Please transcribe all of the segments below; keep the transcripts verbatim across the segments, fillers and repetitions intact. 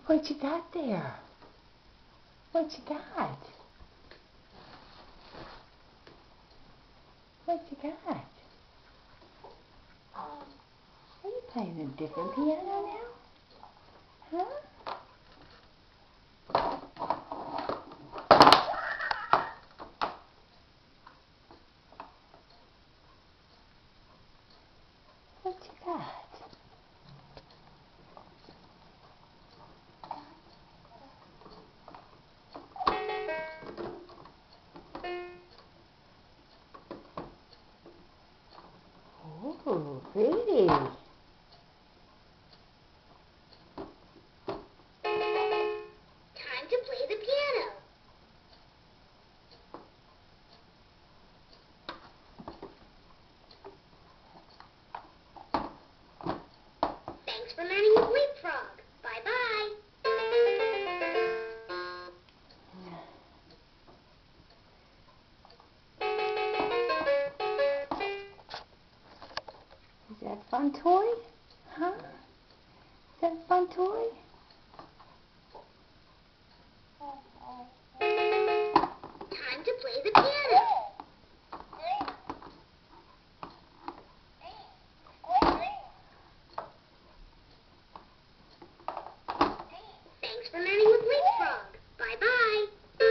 What you got there? What you got? What you got? Are you playing a different piano now? Huh? What you got? Oh, pretty. Time to play the piano. Thanks for learning with Leapfrog. Bye-bye. Is that a fun toy? Huh? Is that a fun toy? Time to play the piano. Thanks for learning with Leapfrog. Bye-bye.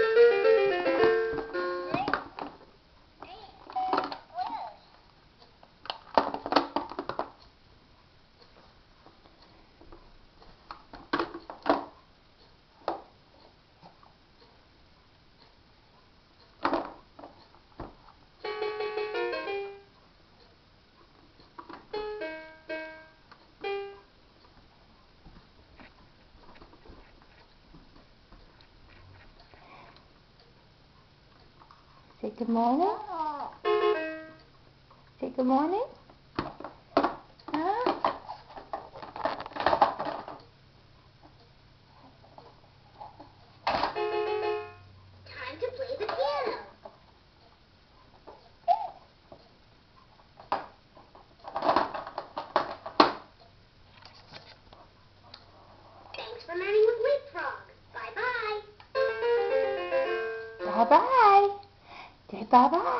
Say good morning. Say good morning. Huh? Time to play the piano. Thanks for learning with Leapfrog. Bye-bye. Bye-bye. Say bye-bye.